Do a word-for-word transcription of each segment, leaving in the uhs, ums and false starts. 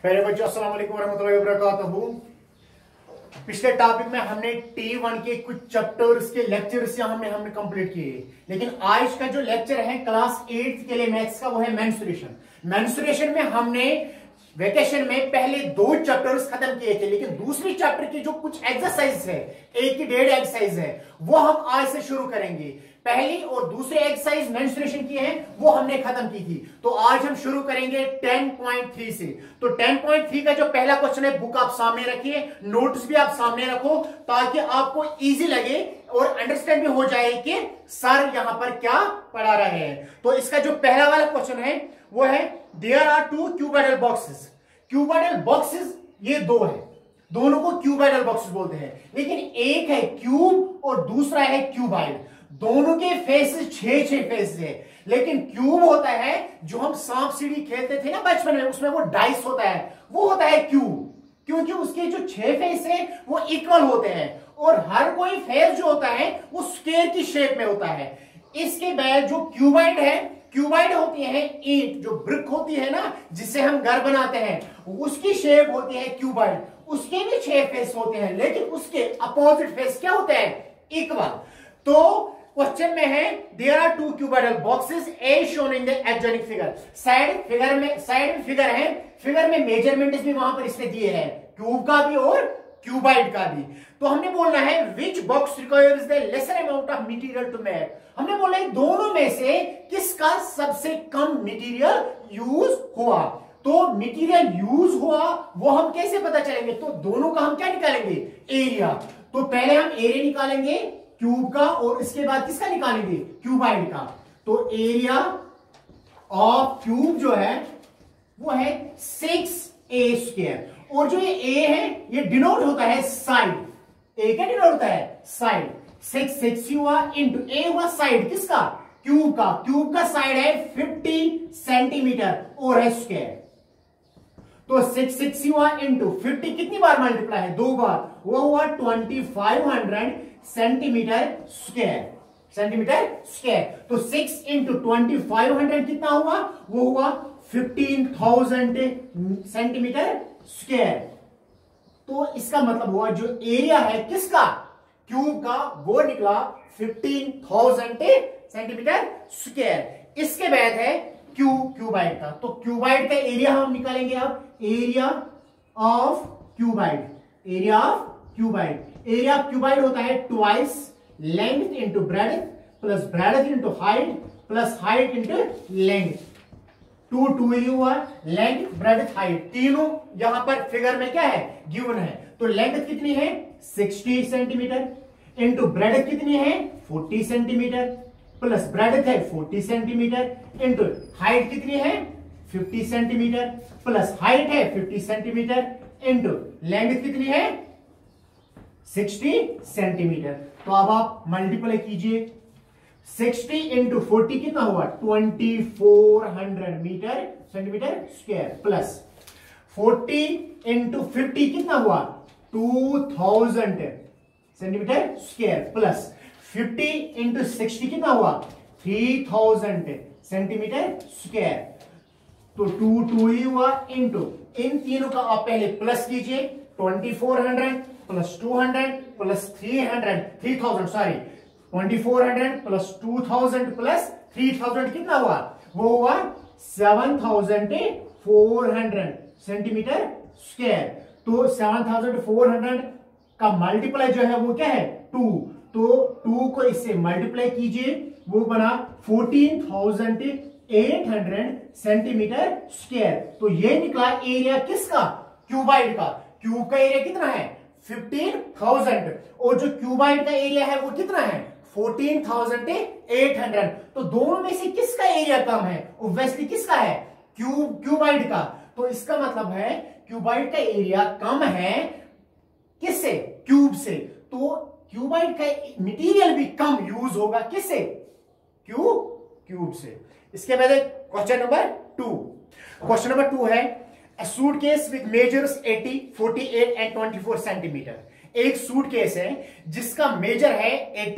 पहले बच्चों अस्सलाम वालेकुम रहमतुल्लाहि व बरकातहू। पिछले टॉपिक में हमने टी वन के कुछ चैप्टर्स के लेक्चर्स यहाँ हमने हमने कंप्लीट किए, लेकिन आज का जो लेक्चर है क्लास एट्थ के लिए मैथ्स का वो है मेंस्ट्रुएशन। मेंस्ट्रुएशन में हमने वेकेशन में पहले दो चैप्टर्स खत्म किए थे, लेकिन दूसरी चैप्टर की जो कुछ एक्सरसाइज है, एक की डेढ़ एक्सरसाइज है, वो हम आज से शुरू करेंगे। पहली और दूसरी एक्सरसाइज मेंस्ट्रुएशन की है वो हमने खत्म की थी, तो आज हम शुरू करेंगे टेन पॉइंट थ्री से। तो टेन पॉइंट थ्री का जो पहला क्वेश्चन है, बुक आप सामने रखिए, नोट्स भी आप सामने रखो, ताकि आपको इजी लगे और अंडरस्टैंड भी हो जाए कि सर यहां पर क्या पढ़ा रहे हैं। तो इसका जो पहला वाला क्वेश्चन है वो है there are two cuboidal boxes. Cuboidal boxes ये दो है, दोनों को क्यूबॉइडल बॉक्सेस बोलते हैं, लेकिन एक है क्यूब और दूसरा है क्यूबॉइड। दोनों के फेसेस छह छह फेस है, लेकिन क्यूब होता है जो हम सांप सीढ़ी खेलते थे ना बचपन में, उसमें वो डाइस होता है, वो होता है क्यूब, क्योंकि उसके जो छह फेस है वो इक्वल होते हैं और हर कोई फेस जो होता है वो स्क्वायर की शेप में होता है। इसके बाद जो क्यूबॉइड है, क्यूबॉइड होती है ईंट, जो ब्रिक होती है ना जिससे हम घर बनाते हैं, उसकी शेप होती है क्यूबॉइड। उसके भी छह फेस होते हैं, लेकिन उसके अपोजिट फेस क्या होते हैं, इक्वल। तो क्वेश्चन में है there are two cuboidal boxes as shown in the adjoining figure. Side figure में साइड में फिगर है, फिगर में मेजरमेंट्स भी वहां पर इसने दिए हैं, क्यूब का भी और क्यूबॉइड का भी। तो हमने बोलना है which box requires the lesser amount of material to make. हमने बोला है दोनों में से किसका सबसे कम मटेरियल यूज हुआ। तो मटेरियल यूज हुआ वो हम कैसे पता चलेंगे, तो दोनों का हम क्या निकालेंगे, एरिया। तो पहले हम एरिया निकालेंगे क्यूब का और इसके बाद किसका निकालेंगे, क्यूबॉइड का। तो एरिया ऑफ क्यूब जो है वो है सिक्स ए स्क्वायर, और जो ये ए है ये डिनोट होता है साइड। ए क्या डिनोट होता है, साइड। सिक्स सिक्स हुआ इंटू ए हुआ साइड किसका, क्यूब का। क्यूब का साइड है फिफ्टी सेंटीमीटर और है स्क्वायर। तो सिक्स सिक्स हुआ इंटू फिफ्टी कितनी बार मल्टीप्लाई है, दो बार, वो हुआ twenty five hundred centimetre square, centimetre square. तो six into twenty five hundred कितना हुआ, वो हुआ फिफ्टीन थाउजेंड सेंटीमीटर स्क्वायर। तो इसका मतलब हुआ जो एरिया है किसका, क्यूब का, वो निकला फिफ्टीन थाउजेंड सेंटीमीटर स्क्वायर। इसके बाद है क्यूब क्यूबॉइड का। तो क्यूबॉइड का एरिया हम निकालेंगे अब, area of cuboid, area of cuboid. Area of cuboid होता है twice length into breadth plus breadth into height plus height into length. Two two ही हुआ, लेंथ ब्रेड्थ हाइट तीनों यहां पर फिगर में क्या है, गिवन है। तो लेंथ कितनी है, सिक्सटी सेंटीमीटर इंटू ब्रेड्थ कितनी है, फोर्टी सेंटीमीटर प्लस ब्रेड्थ है फोर्टी सेंटीमीटर इंटू हाइट कितनी है, फिफ्टी सेंटीमीटर प्लस हाइट है फिफ्टी सेंटीमीटर इंटू लेंथ कितनी है, सिक्सटी सेंटीमीटर। तो अब आप मल्टीप्लाई कीजिए, सिक्सटी इंटू फोर्टी कितना हुआ, twenty four hundred metre centimetre square plus forty into fifty कितना हुआ, two thousand centimetre square plus fifty into sixty कितना हुआ, थ्री थाउजेंड सेंटीमीटर स्क्वायर। तो टू टू ही हुआ इंटू इन तीनों का आप पहले प्लस कीजिए, twenty four hundred plus two hundred plus three hundred three thousand sorry twenty four hundred plus two thousand plus three thousand कितना हुआ, वो हुआ seven thousand four hundred centimetre square. तो सेवन थाउजेंड फोर हंड्रेड का multiply जो है वो क्या है, टू। तो टू को इससे मल्टीप्लाई कीजिए, वो बना fourteen thousand eight hundred centimetre square. तो ये निकला एरिया किसका, क्यूबॉइड का। क्यूब का एरिया कितना है, फिफ्टीन थाउजेंड, और जो क्यूबॉइड का एरिया है वो कितना है, फोर्टीन थाउजेंड एट हंड्रेड। तो दोनों में से किसका एरिया कम है, ऑब्वियसली किसका है, क्यूब क्यूबॉइड का। तो इसका मतलब है क्यूबॉइड का एरिया कम है किससे, क्यूब से। तो क्यूबॉइड का मटेरियल भी कम यूज होगा किससे, क्यूब क्यूब से। इसके बाद question number two. Question number two है A suitcase with measures eighty, forty-eight and twenty-four centimetre. एक सूटकेस है जिसका मेजर है अस्सी,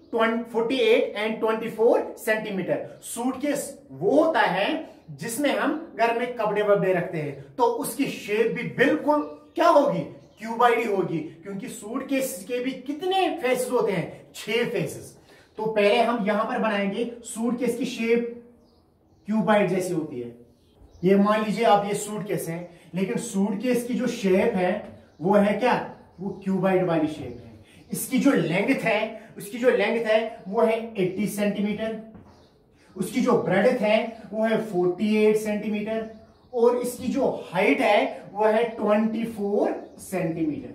forty eight and twenty four centimetre. Suitcase वो होता है जिसमें हम घर में कपड़े वपड़े रखते हैं, तो उसकी शेप भी बिल्कुल क्या होगी, क्यूबाइड ही होगी, क्योंकि सूटकेस के भी कितने फेसेस होते हैं, छह फेसेस। तो पहले हम यहां पर बनाएंगे सूटकेस की शेप क्यूबाइड जैसी होती है। ये मान लीजिए आप ये सूटकेस है, लेकिन सूटकेस की जो शेप है वो है क्या, वो क्यूबाइड वाली शेप है। इसकी जो लेंथ है, उसकी जो लेंथ है वो है अस्सी सेंटीमीटर, उसकी जो ब्रेडथ है वो है अड़तालीस सेंटीमीटर, और इसकी जो हाइट है वो है चौबीस सेंटीमीटर।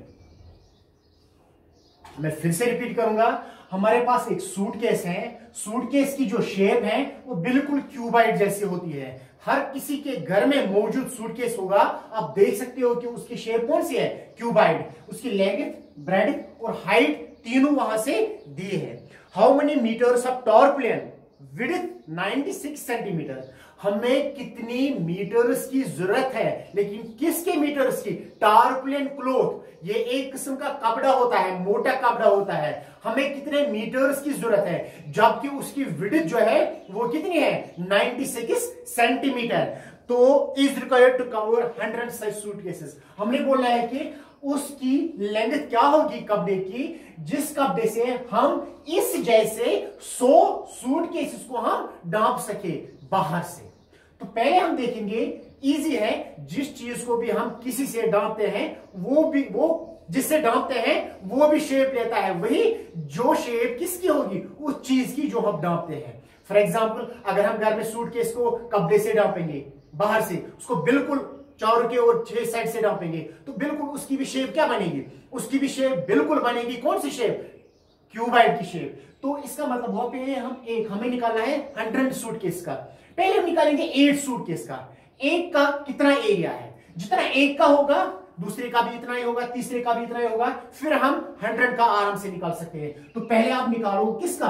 मैं फिर से रिपीट करूंगा, हमारे पास एक सूटकेस है, सूटकेस की जो शेप है वो बिल्कुल क्यूबाइड जैसी होती है। हर किसी के घर में मौजूद सूटकेस होगा, आप देख सकते हो कि उसकी शेप कौन सी है, क्यूबाइड। उसकी लेंथ, ब्रेडथ और हाइट तीनों वहां से दिए हैं। How many metres of tarpaulin width छियानवे सेंटीमीटर। हमें कितनी मीटर्स की जरूरत है, लेकिन किसके मीटर्स की, टारपुलिन क्लॉथ। ये एक किस्म का कपड़ा होता है, मोटा कपड़ा होता है। हमें कितने मीटर्स की जरूरत है, जबकि उसकी विड्थ जो है वो कितनी है, छियानवे सेंटीमीटर। तो is required to cover hundred such suitcases. हमने बोला है कि उसकी लेंथ क्या होगी कपड़े की, जिस कपड़े से हम इस जैसे सौ सूटकेसेस को हम डांप सके बाहर से। तो पहले हम देखेंगे, इजी है, जिस चीज को भी हम किसी से डांपते हैं वो भी, वो जिससे डांपते हैं वो भी शेप लेता है, वही जो शेप किसकी होगी, उस चीज की जो हम डांपते हैं। फॉर एग्जाम्पल, अगर हम घर में सूटकेस को कपड़े से डांपेंगे बाहर से, उसको बिल्कुल चारों के और छह साइड से डांपेंगे, तो बिल्कुल उसकी भी शेप क्या बनेगी, उसकी भी शेप बिल्कुल बनेगी कौन सी शेप, क्यूबाइड की शेप। तो इसका मतलब बहुत पहले हम एक हमें निकालना है हंड्रेड सूटकेस का। पहले हम निकालेंगे एट सूटकेस का। एक का कितना एरिया है, जितना एक का होगा दूसरे का भी इतना ही होगा, तीसरे का भी इतना ही होगा, फिर हम हंड्रेड का आराम से निकाल सकते हैं। तो पहले आप निकालो किसका,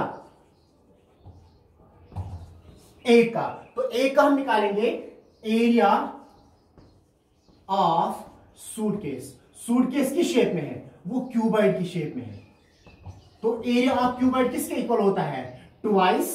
एक का। तो एक का हम निकालेंगे एरिया ऑफ सूटकेस। सूटकेस की शेप में है, वो क्यूबाइड की शेप में है। तो एरिया ऑफ क्यूबाइड किसके इक्वल होता है, twice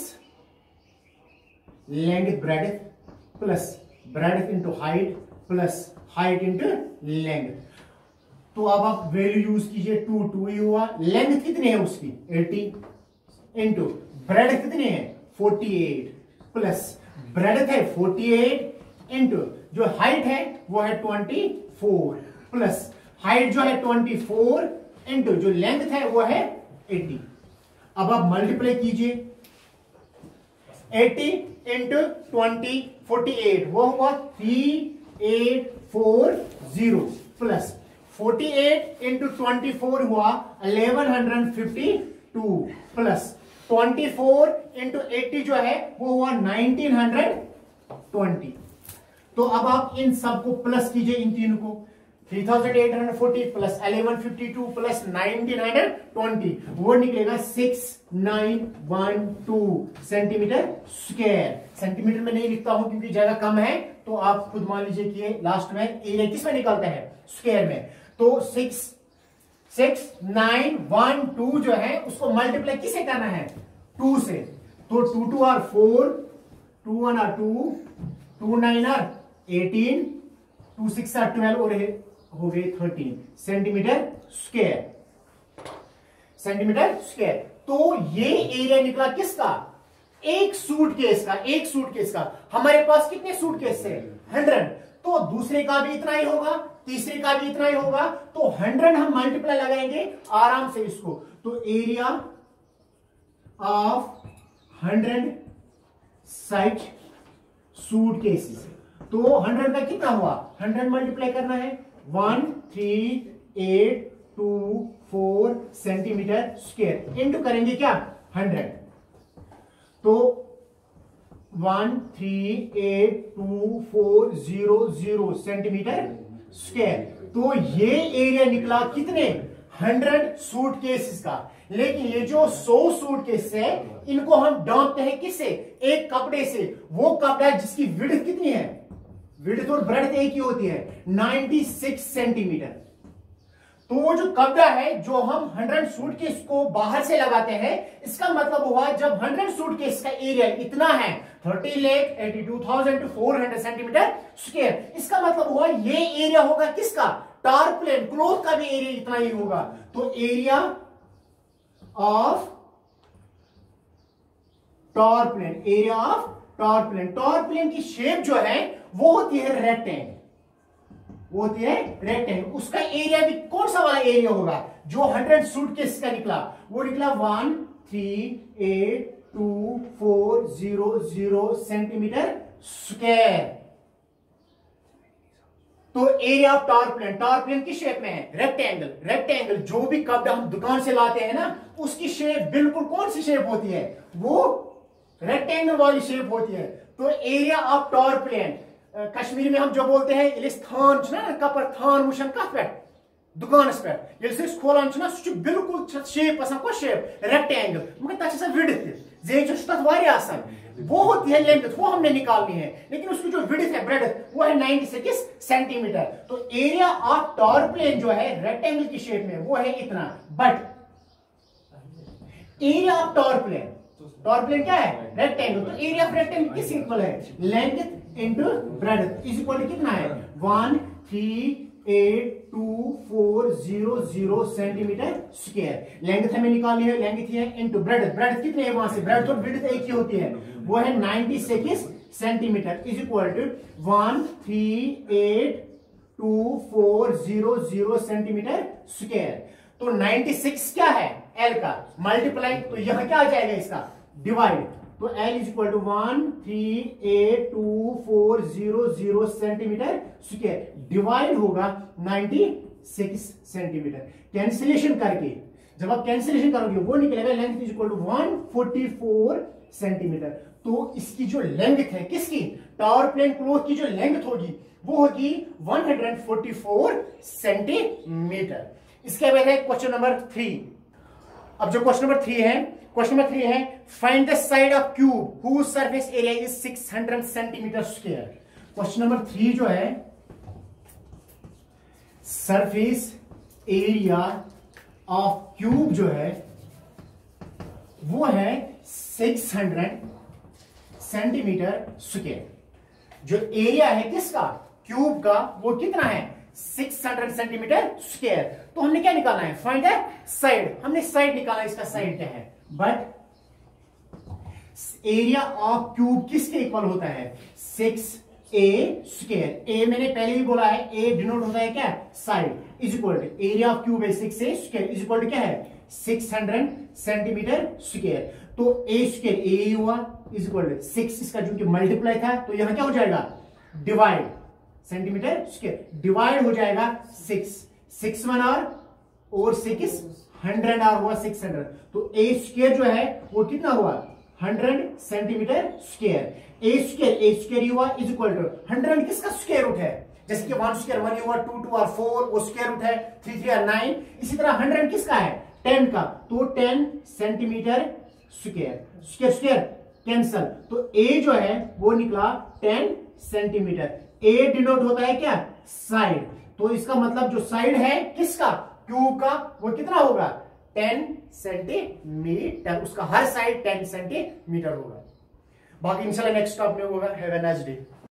length breadth plus breadth into height plus height into length. तो अब आप वैल्यू यूज कीजिए, टू टू ही हुआ। लेंथ कितनी है उसकी, अस्सी इंटू ब्रेडथ कितनी है, अड़तालीस प्लस ब्रेडथ है अड़तालीस इंटू जो हाइट है वो है चौबीस प्लस हाइट जो है चौबीस इंटू जो लेंथ है वो है अस्सी। अब आप मल्टीप्लाई कीजिए, अस्सी इंटू ट्वेंटी फोर्टी एट, वो हुआ three eight four zero plus forty eight into twenty four हुआ eleven hundred fifty two plus twenty four into eighty जो है वो हुआ नाइनटीन हंड्रेड ट्वेंटी। तो अब आप इन सबको प्लस कीजिए, इन तीनों को, three thousand eight hundred forty plus eleven fifty two plus nineteen hundred twenty, वो निकलेगा six nine one two centimetre square. Centimetre में नहीं लिखता हूं क्योंकि जगह कम है, तो आप खुद मान लीजिए कि लास्ट में एरिया किस में निकलता है, स्क्वायर में। तो six six nine one two जो है उसको मल्टीप्लाई किसे करना है, टू से। तो two two are four, two one are two, two nine are eighteen, two six are twelve और हो गए thirteen centimetre square, centimetre square. तो ये एरिया निकला किसका, एक सूटकेस का, एक सूटकेस का। हमारे पास कितने सूटकेस है, हंड्रेड। तो दूसरे का भी इतना ही होगा, तीसरे का भी इतना ही होगा, तो हंड्रेड हम मल्टीप्लाई लगाएंगे आराम से इसको। तो area of hundred size suitcases, तो हंड्रेड का कितना हुआ, हंड्रेड मल्टीप्लाई करना है, one three eight two four centimetre square into करेंगे क्या, हंड्रेड। तो one three eight two four zero zero centimetre square. तो ये एरिया निकला कितने, हंड्रेड सूटकेसेस का। लेकिन ये जो सौ सूटकेस है इनको हम डांपते हैं किससे, एक कपड़े से। वो कपड़ा जिसकी विड्थ कितनी है, विड्थ और ब्रेडथ एक ही होती है, छियानवे सेंटीमीटर। तो वो जो कपड़ा है जो हम हंड्रेड सूटकेस को बाहर से लगाते हैं, इसका मतलब हुआ जब हंड्रेड सूटकेस का एरिया इतना है thirty lakh eighty two thousand four hundred centimetre square, इसका मतलब हुआ ये एरिया होगा किसका, टारप्लेन क्लोथ का भी एरिया इतना ही होगा। तो area of tarpaulin, area of tarpaulin, tarpaulin की शेप जो है वो होती है रेक्टेंगल, वो होती है रेक्टेंगल। उसका एरिया भी कौन सा वाला एरिया होगा जो हंड्रेड सूटकेस का निकला, वो निकला one three eight two four zero zero centimetre square. तो एरिया ऑफ टारप्लेन, टारप्लेन की शेप में है रेक्टेंगल, रेक्टेंगल जो भी कपड़ा हम दुकान से लाते हैं ना उसकी शेप बिल्कुल कौन सी शेप होती है, वो रेक्टेंगल वाली शेप होती है। तो एरिया ऑफ टारप्लेन कश्मीरी में हम जो बोलते हैं इलिस थान ना कपर थान मुशन कत पे दुकानस पे ये खोलान सह बिल्कुल शेप आसान को शेप रेक्टेंगल, मगर तथा विड्थ जे आसान वो होती है लेंथ, वो हमने निकालनी है, लेकिन उसकी जो विड्थ है ब्रेड्थ वो है नाइंटी सिक्स सेंटीमीटर। तो एरिया ऑफ टारप्लेन जो है रेक्टेंगल की शेप में वो है इतना, but area of tarpaulin, tarpaulin क्या है रेक्टेंगल, तो एरिया ऑफ रेक्टेंगल किस इक्वल है, length into breadth is equal to कितना है one three eight two four zero zero centimetre square. Length हमें निकालनी है, लेंथ है इंटू ब्रेड्थ, ब्रेड्थ कितने है वहां से, ब्रेड्थ और विड्थ एक ही होती है, वो है ninety six centimetre is equal to one three eight two four zero zero centimetre square. तो नाइंटी सिक्स क्या है एल का मल्टीप्लाई, तो यहां क्या आ जाएगा इसका डिवाइड, तो L is equal to one three eight two four zero zero centimetre square divide होगा नाइंटी सिक्स सेंटीमीटर। कैंसिलेशन करके जब आप कैंसिलेशन करोगे वो निकलेगा length is equal to one forty four centimetre. तो इसकी जो लेंथ है किसकी, टारप्लेन क्लोथ की जो लेंथ होगी वो होगी वन फोर्टी फोर सेंटीमीटर। इसके बाद है क्वेश्चन नंबर थ्री। अब जो क्वेश्चन नंबर थ्री है, क्वेश्चन नंबर थ्री है find the side of cube whose surface area is six hundred centimetre square. Question number three जो है सरफेस एरिया ऑफ क्यूब जो है वो है सिक्स हंड्रेड सेंटीमीटर स्क्वायर। जो एरिया है किसका क्यूब का वो कितना है सिक्स हंड्रेड सेंटीमीटर स्क्वायर। तो हमने क्या निकालना है, फाइंड द साइड, हमने साइड निकाला, इसका साइड क्या है, बट एरिया ऑफ क्यूब किसके इक्वल होता है सिक्स ए स्क्वायर। ए मैंने पहले ही बोला है ए डिनोट होता है क्या side, is equal to area of cube है six a square is equal to क्या है सिक्स हंड्रेड सेंटीमीटर स्क्वायर। तो ए स्क्वायर ए हुआ इज इक्वल टू सिक्स, इसका जो कि मल्टीप्लाई था तो यहां क्या हो जाएगा डिवाइड, सेंटीमीटर स्क्वायर डिवाइड हो जाएगा सिक्स, सिक्स वन आर और सिक्स हंड्रेड आर हुआ सिक्स हंड्रेड। तो ए स्क्वायर जो है वो कितना हुआ hundred centimetre square. A square a square हुआ इज इक्वल टू हंड्रेड किसका स्क्वायर रूट है, जैसे कि वन स्क्वायर वन हुआ, टू टू आर फोर वो स्क्वायर रूट है, थ्री थ्री आर नाइन, इसी तरह हंड्रेड किसका है टेन का, तो ten centimetre square, square square cancel, तो ए जो है वो निकला टेन सेंटीमीटर। ए डिनोट होता है क्या साइड, तो इसका मतलब जो साइड है किसका क्यूब का वो कितना होगा टेन सेंटीमीटर, उसका हर साइड टेन सेंटीमीटर होगा। बाकी इंशाल्लाह नेक्स्ट टॉप में होगा। Have a nice day.